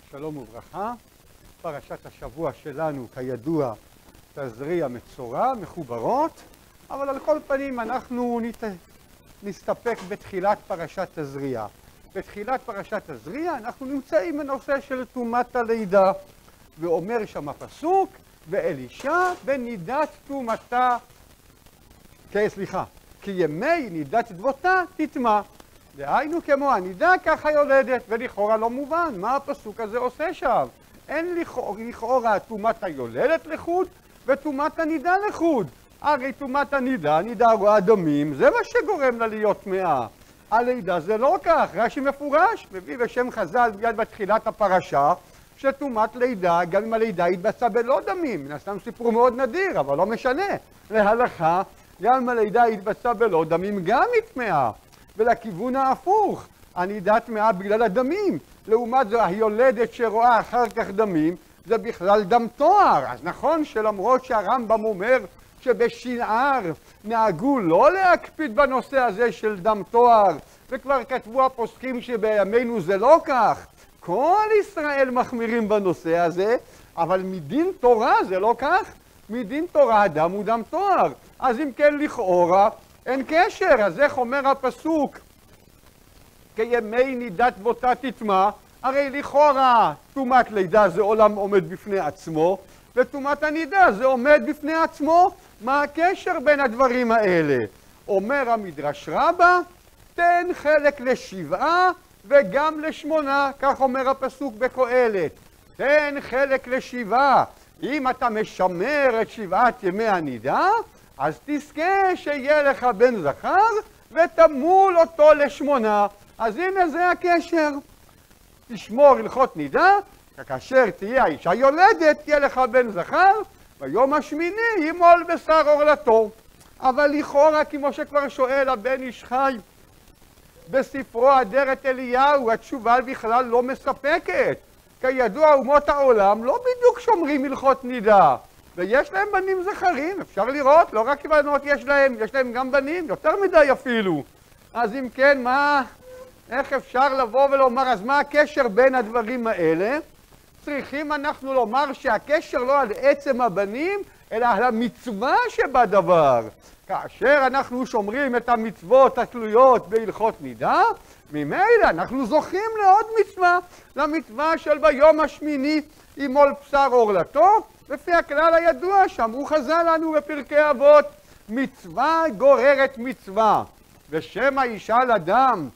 שלום וברכה. פרשת השבוע שלנו כידוע תזריע מצורע, מחוברות, אבל על כל פנים אנחנו נסתפק בתחילת פרשת תזריע. בתחילת פרשת תזריע אנחנו נמצאים בנושא של תרומת הלידה, ואומר שם הפסוק ואלישע בנידת תרומתה, כי ימי נידת דבותה תטמע. דהיינו כמו הנידה ככה יולדת, ולכאורה לא מובן מה הפסוק הזה עושה שם. אין לכאורה תרומת היולדת לחוד ותרומת הנידה לחוד. הרי תרומת הנידה, נידה רואה דמים, זה מה שגורם לה להיות טמאה. הלידה זה לא כך, רש"י מפורש, מביא בשם חז"ל מיד בתחילת הפרשה, שתרומת לידה, גם אם הלידה התבצעה בלא דמים, מן הסתם סיפור מאוד נדיר, אבל לא משנה. להלכה, גם אם הלידה התבצעה בלא דמים, גם היא טמאה. ולכיוון ההפוך, הנידה טמאה בגלל הדמים. לעומת זו, היולדת שרואה אחר כך דמים, זה בכלל דם תואר. אז נכון שלמרות שהרמב"ם אומר שבשנער נהגו לא להקפיד בנושא הזה של דם תואר, וכבר כתבו הפוסקים שבימינו זה לא כך. כל ישראל מחמירים בנושא הזה, אבל מדין תורה זה לא כך. מדין תורה הדם הוא דם תואר. אז אם כן לכאורה אין קשר. אז איך אומר הפסוק? כימי נידת דבותה תטמע. הרי לכאורה תרומת לידה זה עולם עומד בפני עצמו, ותרומת הנידה זה עומד בפני עצמו. מה הקשר בין הדברים האלה? אומר המדרש רבה, תן חלק לשבעה וגם לשמונה, כך אומר הפסוק בקהלת. תן חלק לשבעה. אם אתה משמר את שבעת ימי הנידה, אז תזכה שיהיה לך בן זכר ותמול אותו לשמונה. אז הנה זה הקשר. תשמור הלכות נידה, כאשר תהיה האישה יולדת, תהיה לך בן זכר, ביום השמיני ימול בשר עורלתו. אבל לכאורה, כמו שכבר שואל הבן איש חי בספרו אדרת אליהו, התשובה בכלל לא מספקת. כידוע אומות העולם לא בדיוק שומרים הלכות נידה, ויש להם בנים זכרים, אפשר לראות, לא רק בנות יש להם גם בנים, יותר מדי אפילו. אז אם כן, איך אפשר לבוא ולומר, אז מה הקשר בין הדברים האלה? צריכים אנחנו לומר שהקשר לא על עצם הבנים, אלא על המצווה שבדבר. כאשר אנחנו שומרים את המצוות התלויות בהלכות נידה, ממילא אנחנו זוכים לעוד מצווה, למצווה של ביום השמיני ימול בשר עורלתו, לפי הכלל הידוע שאמרו חז"ל לנו בפרקי אבות, מצווה גוררת מצווה. ושמא ישאל אדם,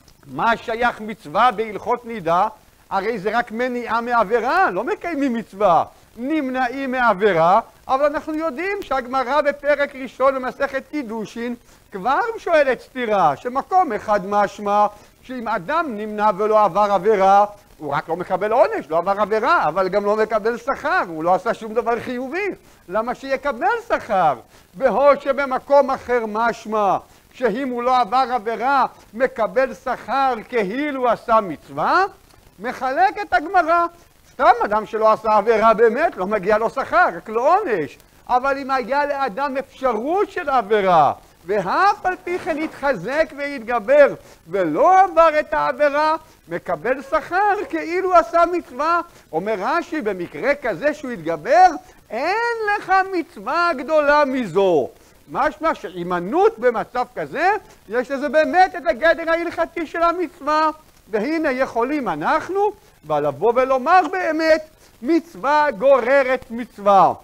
מה שייך מצווה בהלכות נידה? הרי זה רק מניעה מעבירה, לא מקיימים מצווה, נמנעים מעבירה, אבל אנחנו יודעים שהגמרא בפרק ראשון במסכת קידושין כבר שואלת סתירה, שמקום אחד משמע שאם אדם נמנע ולא עבר עבירה, הוא רק לא מקבל עונש, לא עבר עבירה, אבל גם לא מקבל שכר, הוא לא עשה שום דבר חיובי. למה שיקבל שכר? בהוד שבמקום אחר משמע שאם הוא לא עבר עבירה מקבל שכר כאילו עשה מצווה, מחלק את הגמרא. סתם אדם שלא עשה עבירה באמת לא מגיע לו שכר, רק לא עונש. אבל אם היה לאדם אפשרות של עבירה, ואף על פי כן יתחזק ויתגבר ולא עבר את העבירה, מקבל שכר כאילו עשה מצווה. אומר רש"י, במקרה כזה שהוא יתגבר, אין לך מצווה גדולה מזו. משמע שהימנעות במצב כזה, יש לזה באמת את הגדר ההלכתי של המצווה. והנה יכולים אנחנו לבוא ולומר באמת, מצווה גוררת מצווה.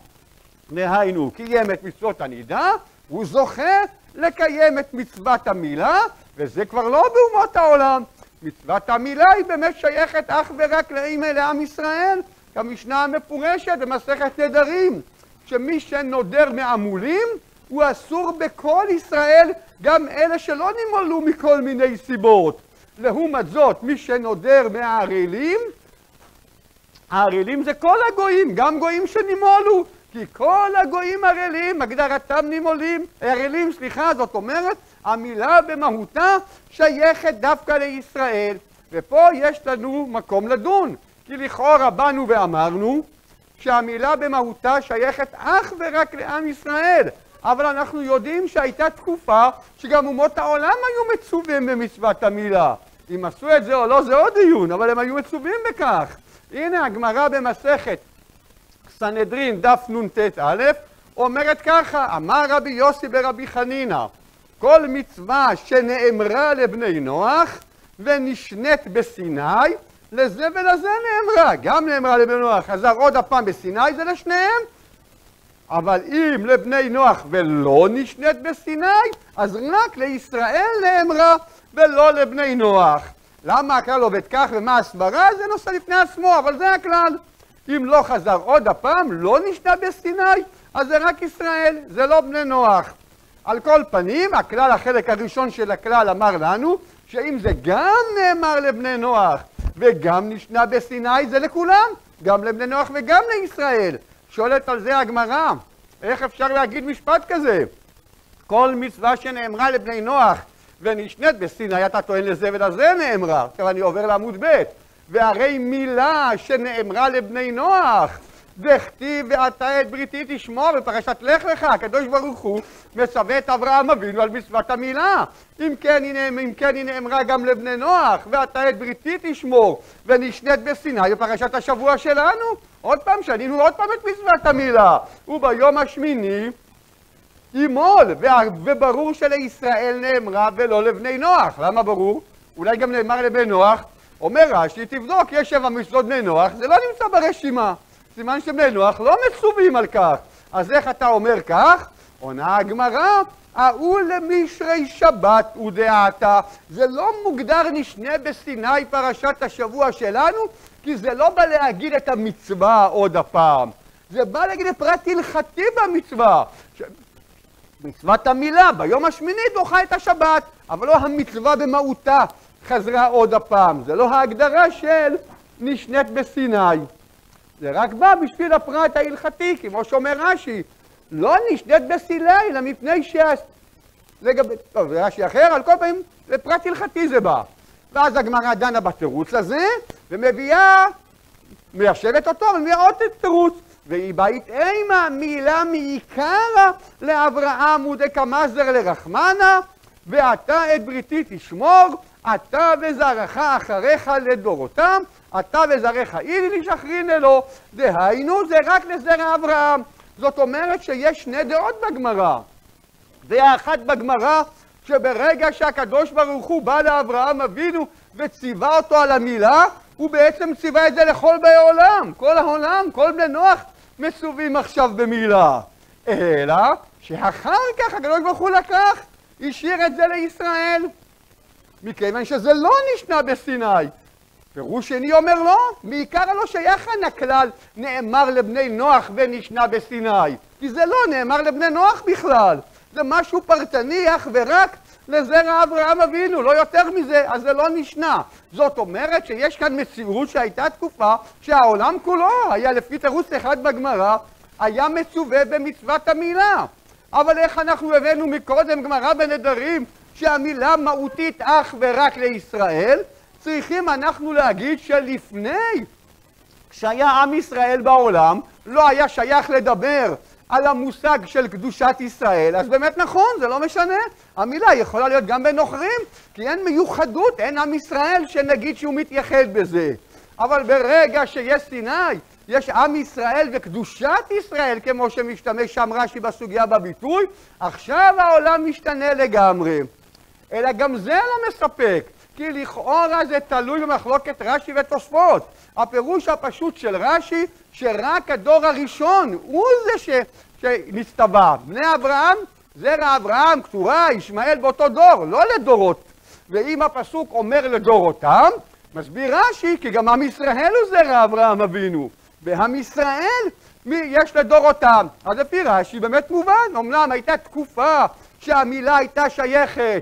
דהיינו, קיים את מצוות הנידה, הוא זוכה לקיים את מצוות המילה, וזה כבר לא באומות העולם. מצוות המילה היא באמת שייכת אך ורק לעם ישראל, כמשנה המפורשת במסכת נדרים, שמי שנודר מעמולים, הוא אסור בכל ישראל, גם אלה שלא נימולו מכל מיני סיבות. לעומת זאת, מי שנודר מהערלים, הערלים זה כל הגויים, גם גויים שנימולו, כי כל הגויים ערלים, הגדרתם נימולים, ערלים, זאת אומרת, המילה במהותה שייכת דווקא לישראל. ופה יש לנו מקום לדון, כי לכאורה באנו ואמרנו שהמילה במהותה שייכת אך ורק לעם ישראל. אבל אנחנו יודעים שהייתה תקופה שגם אומות העולם היו מצווים במצוות המילה. אם עשו את זה או לא זה עוד דיון, אבל הם היו מצווים בכך. הנה הגמרא במסכת סנהדרין דף נ"ט א' אומרת ככה, אמר רבי יוסי ברבי חנינא, כל מצווה שנאמרה לבני נוח ונשנית בסיני, לזה ולזה נאמרה. גם נאמרה לבני נוח, חזר עוד הפעם בסיני, זה לשניהם. אבל אם לבני נוח ולא נשנית בסיני, אז רק לישראל נאמרה ולא לבני נוח. למה הכלל עובד כך ומה הסברה? זה נושא לפני עצמו, אבל זה הכלל. אם לא חזר עוד הפעם, לא נשנה בסיני, אז זה רק ישראל, זה לא בני נוח. על כל פנים, הכלל, החלק הראשון של הכלל אמר לנו, שאם זה גם נאמר לבני נוח וגם נשנה בסיני, זה לכולם, גם לבני נוח וגם לישראל. שואלת על זה הגמרא, איך אפשר להגיד משפט כזה? כל מצווה שנאמרה לבני נוח ונשנית בסיני, אתה טוען לזה ולזה נאמרה. עכשיו אני עובר לעמוד ב', והרי מילה שנאמרה לבני נוח, דכתיב ואתה את בריתי תשמור בפרשת לך לך, הקדוש ברוך הוא מצווה את אברהם אבינו על מצוות המילה. אם כן היא נאמרה גם לבני נוח, ואתה את בריתי תשמור ונשנית בסיני בפרשת השבוע שלנו. עוד פעם שנינו עוד פעם את מצוות המילה, וביום השמיני ימול, וברור שלישראל נאמרה ולא לבני נוח. למה ברור? אולי גם נאמר לבני נוח. אומר רש"י, תבדוק, יש 7 מצוות בני נוח, זה לא נמצא ברשימה. סימן שבני נוח לא מצווים על כך. אז איך אתה אומר כך? עונה הגמרא, ההוא למשרי שבת ודעתה. זה לא מוגדר נשנה בסיני פרשת השבוע שלנו, כי זה לא בא להגיד את המצווה עוד הפעם. זה בא להגיד פרט הלכתי במצווה. מצוות המילה, ביום השמיני דוחה את השבת, אבל לא המצווה במהותה חזרה עוד הפעם. זה לא ההגדרה של נשנית בסיני. זה רק בא בשביל הפרט ההלכתי, כמו שאומר רש"י, לא נשנית בסיני, אלא מפני טוב, זה רש"י אחר, על כל פעמים לפרט הלכתי זה בא. ואז הגמרא דנה בתירוץ הזה, ומביאה, מיישבת אותו, ומביאה עוד תירוץ. והיא בית אימה, מילה מעיקרא לאברהם ודקמזר לרחמנה, ואתה את בריתי תשמור, אתה וזרעך אחריך לדורותם, אתה וזרעך אילי לשחרין אלו. דהיינו, זה רק לזרע אברהם. זאת אומרת שיש 2 דעות בגמרא. דעה אחת בגמרא, שברגע שהקדוש ברוך הוא בא לאברהם אבינו וציווה אותו על המילה, הוא בעצם ציווה את זה לכל באי עולם. כל העולם, כל בני נוח מצווים עכשיו במילה. אלא שאחר כך הקדוש ברוך הוא לקח, השאיר את זה לישראל. מכיוון שזה לא נשנה בסיני. פירוש שני אומר לא, מעיקר לא שייך הכלל נאמר לבני נוח ונשנה בסיני. כי זה לא נאמר לבני נוח בכלל. זה משהו פרטני אך ורק לזרע אברהם אבינו, לא יותר מזה, אז זה לא נשנה. זאת אומרת שיש כאן מציאות שהייתה תקופה שהעולם כולו היה לפי תירוץ אחד בגמרא, היה מצווה במצוות המילה. אבל איך אנחנו הבאנו מקודם גמרא בנדרים שהמילה מהותית אך ורק לישראל, צריכים אנחנו להגיד שלפני שהיה עם ישראל בעולם, לא היה שייך לדבר על המושג של קדושת ישראל, אז באמת נכון, זה לא משנה. המילה יכולה להיות גם בנוכרים, כי אין מיוחדות, אין עם ישראל שנגיד שהוא מתייחד בזה. אבל ברגע שיש סיני, יש עם ישראל וקדושת ישראל, כמו שמשתמש שם רש"י בסוגיה בביטוי, עכשיו העולם משתנה לגמרי. אלא גם זה לא מספק, כי לכאורה זה תלוי במחלוקת רש"י ותוספות. הפירוש הפשוט של רש"י, שרק הדור הראשון הוא זה שנסתבע. בני אברהם, זרע אברהם, קטורה, ישמעאל באותו דור, לא לדורות. ואם הפסוק אומר לדורותם, מסביר רש"י, כי גם עם ישראל הוא זרע אברהם אבינו. ועם ישראל יש לדורותם. אז לפי רש"י באמת מובן, אומנם הייתה תקופה שהמילה הייתה שייכת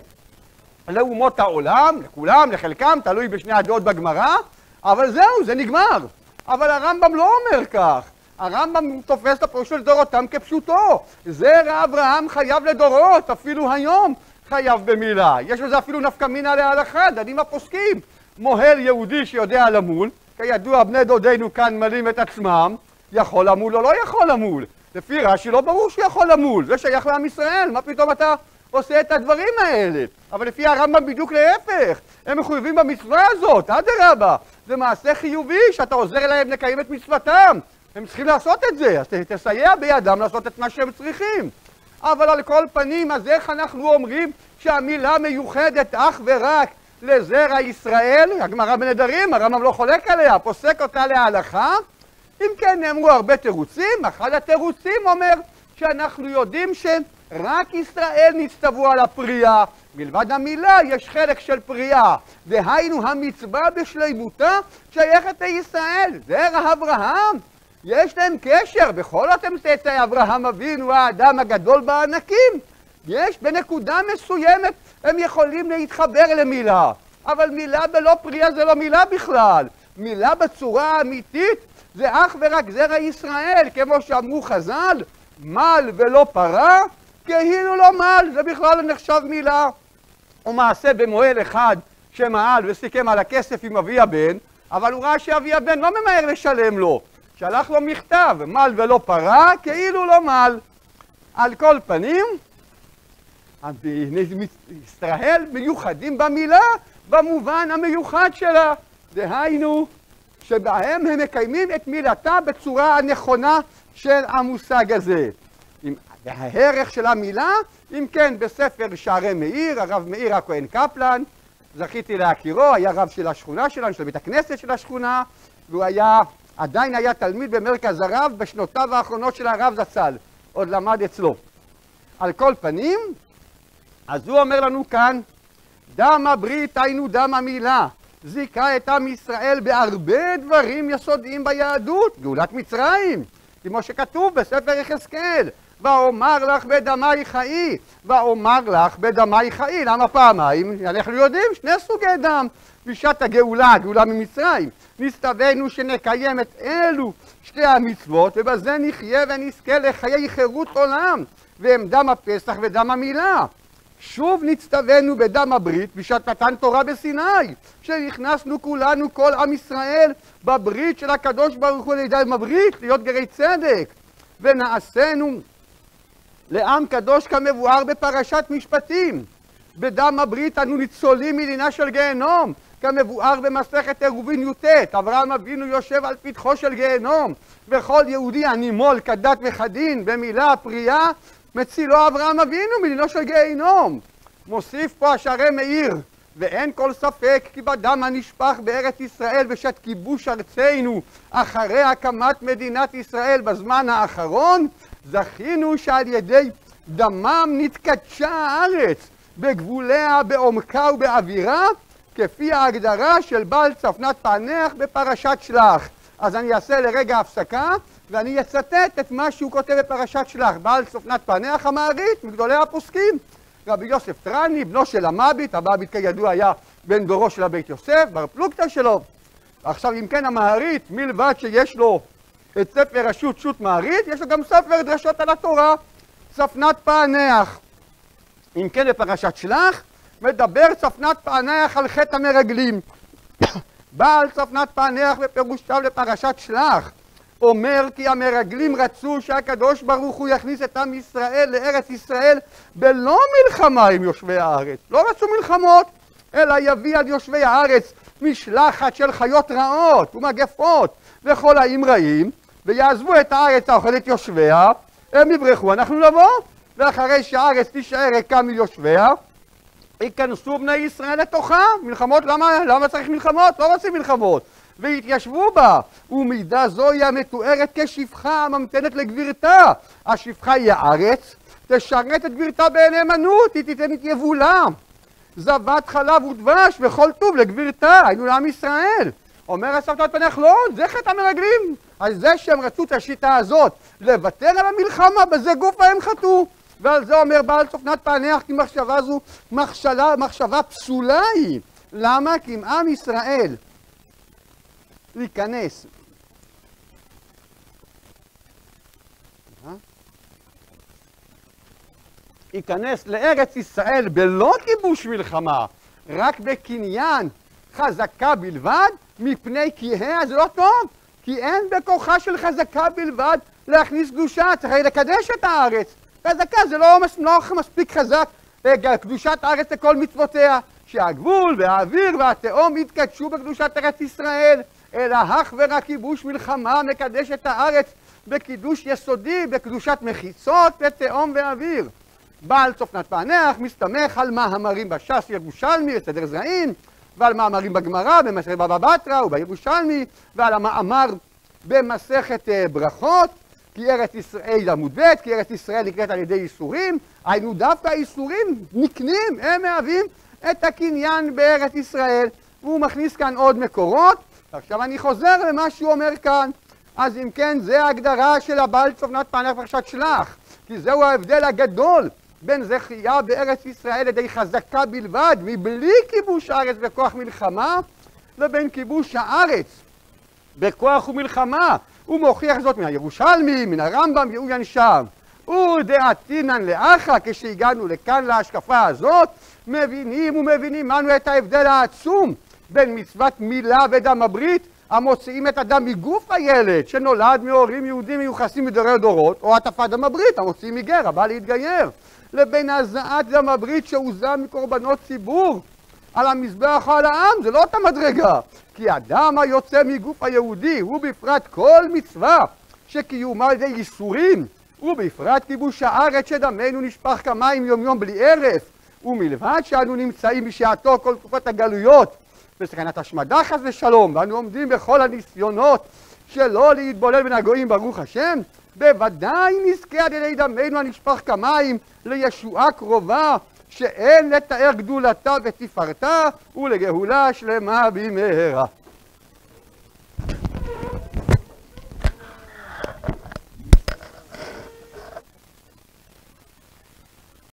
לאומות העולם, לכולם, לחלקם, תלוי בשני הדעות בגמרא, אבל זהו, זה נגמר. אבל הרמב"ם לא אומר כך. הרמב"ם תופס את הפירוש של דורותם כפשוטו. זרע אברהם חייב לדורות, אפילו היום חייב במילה. יש לזה אפילו נפקא מינה להלכה, דנים הפוסקים. מוהל יהודי שיודע למול, כידוע בני דודינו כאן מלאים את עצמם, יכול למול או לא יכול למול. לפי רש"י לא ברור שיכול למול, זה שייך לעם ישראל, מה פתאום אתה עושה את הדברים האלה? אבל לפי הרמב"ם בדיוק להפך, הם מחויבים במצווה הזאת, אדרבה. זה מעשה חיובי, שאתה עוזר להם לקיים את מצוותם. הם צריכים לעשות את זה, אז תסייע בידם לעשות את מה שהם צריכים. אבל על כל פנים, אז איך אנחנו אומרים שהמילה מיוחדת אך ורק לזרע ישראל? הגמרא בנדרים, הרמב"ם לא חולק עליה, פוסק אותה להלכה. אם כן, נאמרו הרבה תירוצים. אחד התירוצים אומר שאנחנו יודעים שרק ישראל נצטוו על הפריאה. מלבד המילה יש חלק של פריאה. דהיינו המצווה בשלימותה שייכת לישראל. זרע אברהם. יש להם קשר, בכל זאת הם צאצאי אברהם אבינו, האדם הגדול בענקים. יש בנקודה מסוימת, הם יכולים להתחבר למילה. אבל מילה בלא פריאה זה לא מילה בכלל. מילה בצורה האמיתית זה אך ורק זרע ישראל, כמו שאמרו חז"ל, מל ולא פרה, כאילו לא מל, זה בכלל לא נחשב מילה. ומעשה במועל אחד שמעל וסיכם על הכסף עם אבי הבן, אבל הוא ראה שאבי הבן לא ממהר לשלם לו. שלח לו מכתב, מל ולא פרה, כאילו לא מל. על כל פנים, ישראל מיוחדים במילה, במובן המיוחד שלה. דהיינו, שבהם הם מקיימים את מילתה בצורה הנכונה של המושג הזה. והערך של המילה, אם כן, בספר שערי מאיר, הרב מאיר הכהן קפלן, זכיתי להכירו, היה רב של השכונה שלנו, של בית הכנסת של השכונה, והוא עדיין היה תלמיד במרכז הרב בשנותיו האחרונות של הרב זצ"ל, עוד למד אצלו. על כל פנים, אז הוא אומר לנו כאן, דם הברית היינו דם המילה, זיכה את עם ישראל בהרבה דברים יסודיים ביהדות, גאולת מצרים, כמו שכתוב בספר יחזקאל, ואומר לך בדמי חיי, ואומר לך בדמי חיי. למה פעמיים? אנחנו יודעים, שני סוגי דם. בשעת הגאולה, הגאולה ממצרים, נסתווינו שנקיים את אלו שתי המצוות, ובזה נחיה ונזכה לחיי חירות עולם, והם דם הפסח ודם המילה. שוב נצטווינו בדם הברית בשעת מתן תורה בסיני, שנכנסנו כולנו, כל עם ישראל, בברית של הקדוש ברוך הוא לידי הברית, להיות גרי צדק, ונעשינו לעם קדוש כמבואר בפרשת משפטים. בדם הברית אנו ניצולים מדינה של גיהנום, כמבואר במסכת עירובין י"ט. אברהם אבינו יושב על פתחו של גיהנום, וכל יהודי הנימול כדת וכדין במילה הפריאה מצילו אברהם אבינו מדינו של גיהנום. מוסיף פה השערי מאיר, ואין כל ספק כי בדם הנשפך בארץ ישראל בשעת כיבוש ארצנו אחרי הקמת מדינת ישראל בזמן האחרון, זכינו שעל ידי דמם נתקדשה הארץ בגבוליה, בעומקה ובאווירה, כפי ההגדרה של בעל צפנת פענח בפרשת שלח. אז אני אעשה לרגע הפסקה ואני אצטט את מה שהוא כותב בפרשת שלח. בעל צפנת פענח המערית, מגדולי הפוסקים, רבי יוסף טרני, בנו של המביט. המביט כידוע היה בן דורו של הבית יוסף, בר פלוגתא שלו. עכשיו אם כן, המערית, מלבד שיש לו את ספר השו"ת שו"ת מערית, יש לו גם ספר דרשות על התורה, צפנת פענח. אם כן, בפרשת שלח מדבר צפנת פענח על חטא המרגלים. בעל צפנת פענח בפירושו לפרשת שלח אומר כי המרגלים רצו שהקדוש ברוך הוא יכניס את עם ישראל לארץ ישראל בלא מלחמה עם יושבי הארץ. לא רצו מלחמות, אלא יביא על יושבי הארץ משלחת של חיות רעות ומגפות וכל האיים רעים, ויעזבו את הארץ האוכלת יושביה, הם יברחו, אנחנו נבוא, ואחרי שהארץ תישאר ריקה מיושביה, ייכנסו בני ישראל לתוכה. מלחמות, למה צריך מלחמות? לא רוצים מלחמות. והתיישבו בה, ומידה זו היא המתוארת כשפחה הממתנת לגבירתה. השפחה היא הארץ, תשרת את גבירתה בנאמנות, היא תיתן את יבולה. זבת חלב ודבש וכל טוב לגבירתה, היינו לעם ישראל. אומר הצפנת פענח, לא, זה חטא המרגלים. על זה שהם רצו את השיטה הזאת, לוותר על המלחמה, בזה גוף הם חטאו. ועל זה אומר בעל צפנת פענח, כי מחשבה זו מחשבה פסולה היא. למה? כי אם עם ישראל ייכנס לארץ ישראל בלא כיבוש מלחמה, רק בקניין חזקה בלבד, מפני כיהה, זה לא טוב, כי אין בכוחה של חזקה בלבד להכניס קדושה, צריך לקדש את הארץ. חזקה זה לא מספיק חזק, קדושת הארץ לכל מצוותיה. שהגבול והאוויר והתהום יתקדשו בקדושת ארץ ישראל, אלא אך ורק כיבוש מלחמה מקדש את הארץ בקידוש יסודי, בקדושת מחיצות ותהום ואוויר. בעל צופנת פענח מסתמך על מאמרים בש"ס ירושלמי, סדר זרעים, ועל מאמרים בגמרא, במסכת בבא בתרא ובירושלמי, ועל המאמר במסכת ברכות, כי ארץ ישראל עמוד ב', כי ארץ ישראל נקראת על ידי איסורים, היינו דווקא האיסורים נקנים, הם מהווים את הקניין בארץ ישראל, והוא מכניס כאן עוד מקורות. עכשיו אני חוזר למה שהוא אומר כאן. אז אם כן, זה ההגדרה של הבעל צופנת פענח בפרשת שלח, כי זהו ההבדל הגדול בין זכייה בארץ ישראל לידי חזקה בלבד, מבלי כיבוש הארץ בכוח מלחמה, לבין כיבוש הארץ בכוח ומלחמה. הוא מוכיח זאת מן הירושלמי, מן הרמב"ם, יעוין שם. ודעתינן לאחא, כשהגענו לכאן להשקפה הזאת, מבינים אנו את ההבדל העצום בין מצוות מילה ודם הברית, המוציאים את הדם מגוף הילד שנולד מהורים יהודים מיוחסים מדורי דורות, או הטפת דם הברית המוציאים מגר הבא להתגייר, לבין הזעת דם הברית שהוזם מקורבנות ציבור על המזבח או על העם. זה לא אותה מדרגה, כי הדם היוצא מגוף היהודי הוא בפרט כל מצווה שקיומה על ידי איסורים, ובפרט כיבוש הארץ שדמנו נשפך כמים יום יום בלי הרף, ומלבד שאנו נמצאים בשעתו כל תקופת הגלויות בסכנת השמדה חס ושלום, ואנו עומדים בכל הניסיונות שלא להתבולל בין הגויים ברוך השם, בוודאי נזכה על ידי דמנו הנשפך כמים לישועה קרובה שאין לתאר גדולתה ותפארתה ולגאולה שלמה במהרה.